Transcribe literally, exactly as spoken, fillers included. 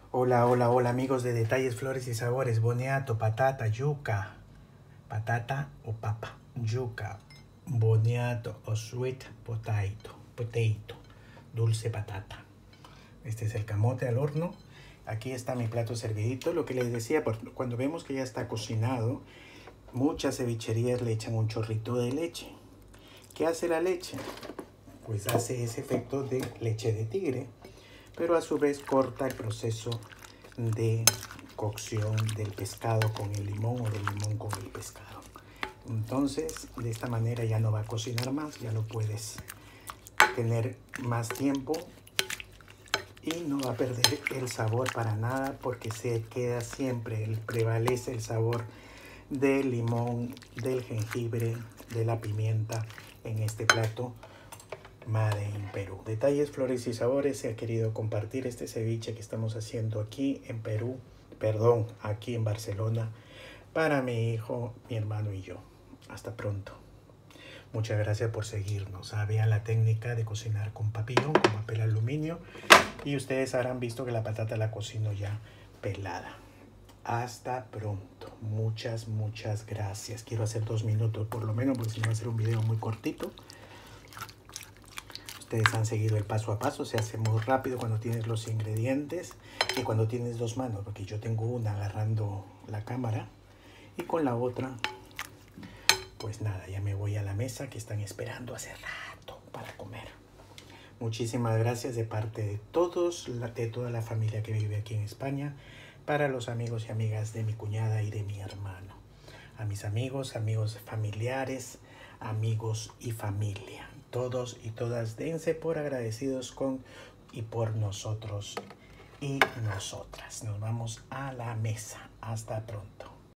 Hola, hola, hola amigos de Detalles, Flores y Sabores. Boniato, patata, yuca. Patata o papa. Yuca, boniato o sweet potato. Potato. Dulce patata. Este es el camote al horno. Aquí está mi plato servidito. Lo que les decía, cuando vemos que ya está cocinado, muchas cevicherías le echan un chorrito de leche. ¿Qué hace la leche? Pues hace ese efecto de leche de tigre, pero a su vez corta el proceso de cocción del pescado con el limón o del limón con el pescado. Entonces, de esta manera ya no va a cocinar más, ya lo puedes tener más tiempo y no va a perder el sabor para nada porque se queda siempre, el, prevalece el sabor del limón, del jengibre, de la pimienta en este plato Made in Perú. Detalles, Flores y Sabores se ha querido compartir este ceviche que estamos haciendo aquí en Perú, perdón, aquí en Barcelona, para mi hijo, mi hermano y yo. Hasta pronto. Muchas gracias por seguirnos. Ah, vean la técnica de cocinar con papillón, con papel aluminio, y ustedes habrán visto que la patata la cocino ya pelada. Hasta pronto. Muchas, muchas gracias. Quiero hacer dos minutos por lo menos, porque si no va a ser un video muy cortito. Ustedes han seguido el paso a paso, se hace muy rápido cuando tienes los ingredientes y cuando tienes dos manos, porque yo tengo una agarrando la cámara y con la otra, pues nada, ya me voy a la mesa que están esperando hace rato para comer. Muchísimas gracias de parte de todos, de toda la familia que vive aquí en España, para los amigos y amigas de mi cuñada y de mi hermano. A mis amigos, amigos familiares, amigos y familia. Todos y todas dense por agradecidos con y por nosotros y nosotras. Nos vamos a la mesa. Hasta pronto.